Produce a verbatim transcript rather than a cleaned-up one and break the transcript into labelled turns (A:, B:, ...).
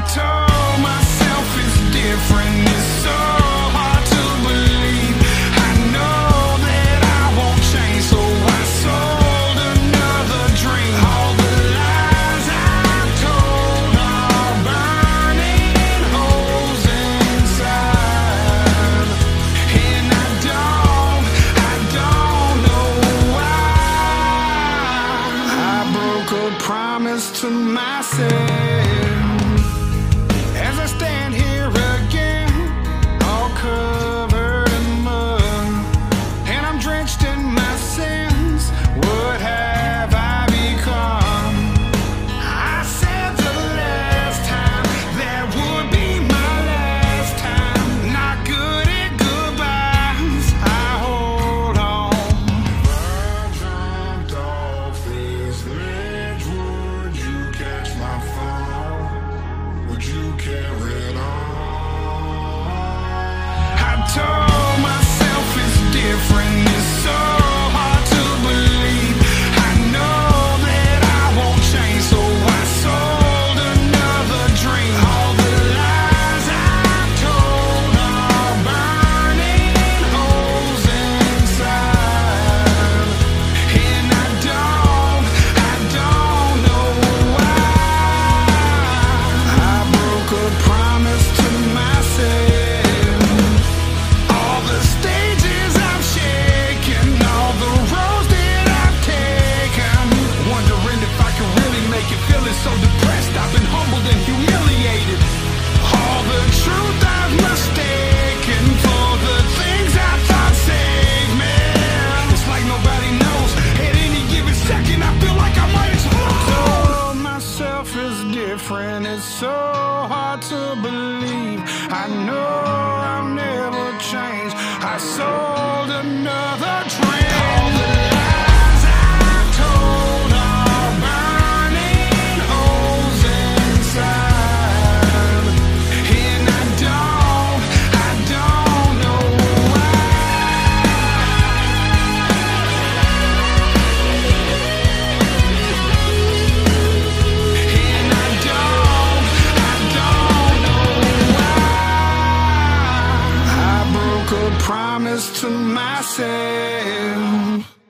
A: told myself it's different, it's so hard to believe. I know that I won't change, so I sold another dream. All the lies I've told are burning holes inside, and I don't, I don't know why. I broke a promise to myself. As I stand here again, all covered in mud, and I'm drenched in my sins, what have I become? I said the last time that would be my last time. Not good at goodbyes, I hold on. If I jumped off this ledge, would you catch my fall? Would you carry it on? I told myself it's different, it's so hard to believe. I know that I won't change, so I sold another dream. All the lies I've told are burning holes inside, and I don't, I don't know why. I broke a promise to myself. All the stages I've shaken, all the roads that I've taken, wondering if I can really make it, feeling so depressed. I've been humbled and humiliated. All the truth I've mistaken for the things I thought saved me. It's like nobody knows. At any given second, I feel like I might explode. Told myself it's different, it's so hard to believe. I know I'll never change. I sold another dream. All the lies I've told are burning holes inside, and I don't, I don't know why. And I don't, I don't know why. I broke a promise to myself.